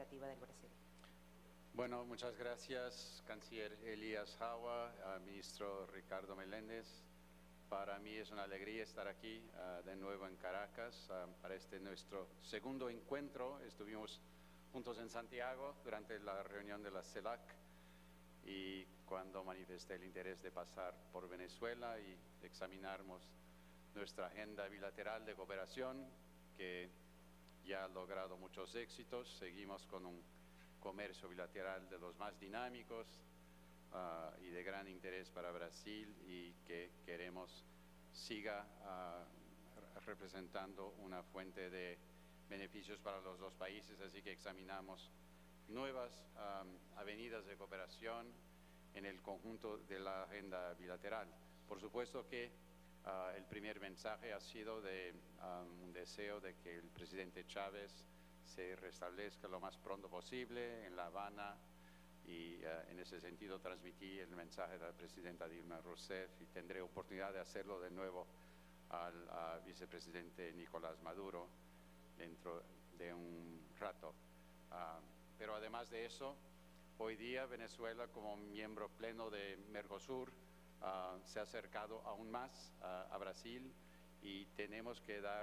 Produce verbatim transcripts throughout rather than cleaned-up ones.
cooperativa del Brasil. Bueno, muchas gracias, canciller Elías Jawa, uh, ministro Ricardo Meléndez. Para mí es una alegría estar aquí uh, de nuevo en Caracas uh, para este nuestro segundo encuentro. Estuvimos juntos en Santiago durante la reunión de la CELAC y cuando manifesté el interés de pasar por Venezuela y examinarmos nuestra agenda bilateral de cooperación que ya ha logrado muchos éxitos. Seguimos con un comercio bilateral de los más dinámicos uh, y de gran interés para Brasil y que queremos siga uh, representando una fuente de beneficios para los dos países, así que examinamos nuevas um, avenidas de cooperación en el conjunto de la agenda bilateral. Por supuesto que uh, el primer mensaje ha sido de um, un deseo de que el presidente Chávez se restablezca lo más pronto posible en La Habana y uh, en ese sentido transmití el mensaje de la presidenta Dilma Rousseff y tendré oportunidad de hacerlo de nuevo al uh, vicepresidente Nicolás Maduro dentro de un rato. Uh, pero además de eso, hoy día Venezuela como miembro pleno de Mercosur uh, se ha acercado aún más uh, a Brasil y tenemos que dar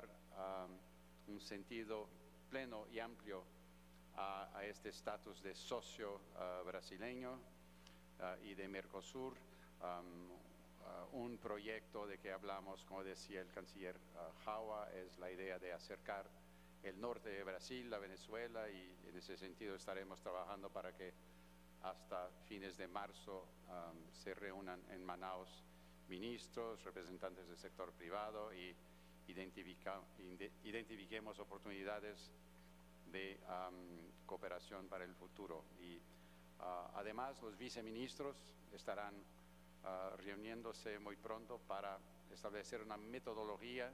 uh, un sentido pleno y amplio a, a este estatus de socio uh, brasileño uh, y de Mercosur, um, uh, un proyecto de que hablamos, como decía el canciller uh, Jawa, es la idea de acercar el norte de Brasil a Venezuela y en ese sentido estaremos trabajando para que hasta fines de marzo um, se reúnan en Manaus ministros, representantes del sector privado y Identifica, identifiquemos oportunidades de um, cooperación para el futuro. Y uh, además los viceministros estarán uh, reuniéndose muy pronto para establecer una metodología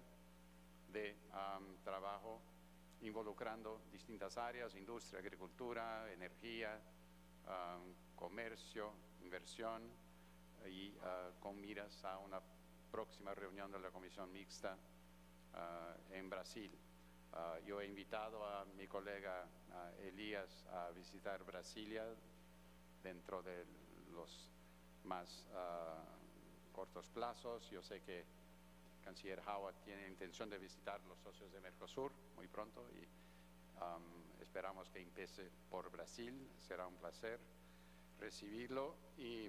de um, trabajo involucrando distintas áreas, industria, agricultura, energía, um, comercio, inversión y uh, con miras a una próxima reunión de la Comisión Mixta Uh, en Brasil. Uh, yo he invitado a mi colega uh, Elías a visitar Brasilia dentro de los más uh, cortos plazos. Yo sé que el canciller Jawa tiene intención de visitar los socios de Mercosur muy pronto y um, esperamos que empiece por Brasil. Será un placer recibirlo y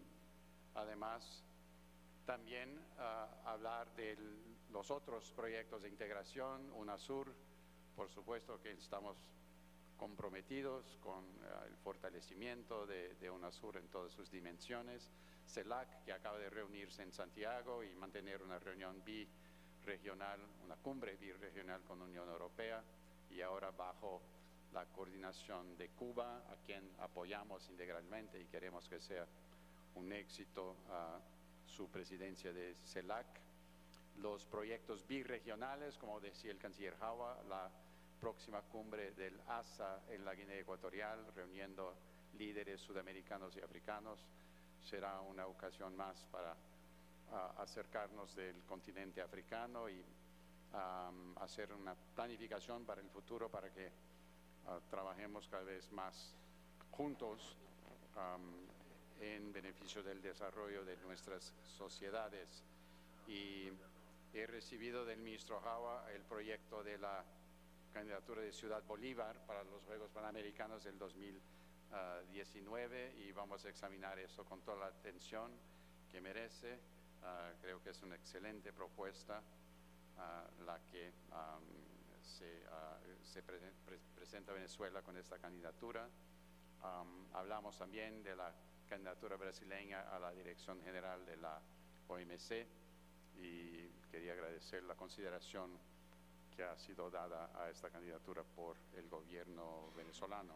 además también uh, hablar de los otros proyectos de integración, UNASUR. Por supuesto que estamos comprometidos con uh, el fortalecimiento de, de UNASUR en todas sus dimensiones. CELAC, que acaba de reunirse en Santiago y mantener una reunión birregional, una cumbre birregional con la Unión Europea, y ahora bajo la coordinación de Cuba, a quien apoyamos integralmente y queremos que sea un éxito uh, su presidencia de CELAC, los proyectos birregionales, como decía el canciller Jawa, la próxima cumbre del A S A en la Guinea Ecuatorial, reuniendo líderes sudamericanos y africanos, será una ocasión más para uh, acercarnos del continente africano y um, hacer una planificación para el futuro para que uh, trabajemos cada vez más juntos um, en beneficio del desarrollo de nuestras sociedades. Y he recibido del ministro Jawa el proyecto de la candidatura de Ciudad Bolívar para los Juegos Panamericanos del dos mil diecinueve y vamos a examinar eso con toda la atención que merece. Uh, creo que es una excelente propuesta uh, la que um, se, uh, se pre pre presenta Venezuela con esta candidatura. Um, hablamos también de la candidatura brasileña a la Dirección General de la O M C y quería agradecer la consideración que ha sido dada a esta candidatura por el gobierno venezolano.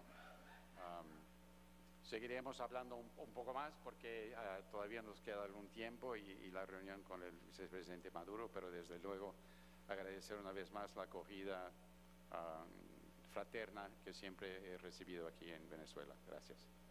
Um, seguiremos hablando un, un poco más porque uh, todavía nos queda algún tiempo y, y la reunión con el vicepresidente Maduro, pero desde luego agradecer una vez más la acogida um, fraterna que siempre he recibido aquí en Venezuela. Gracias.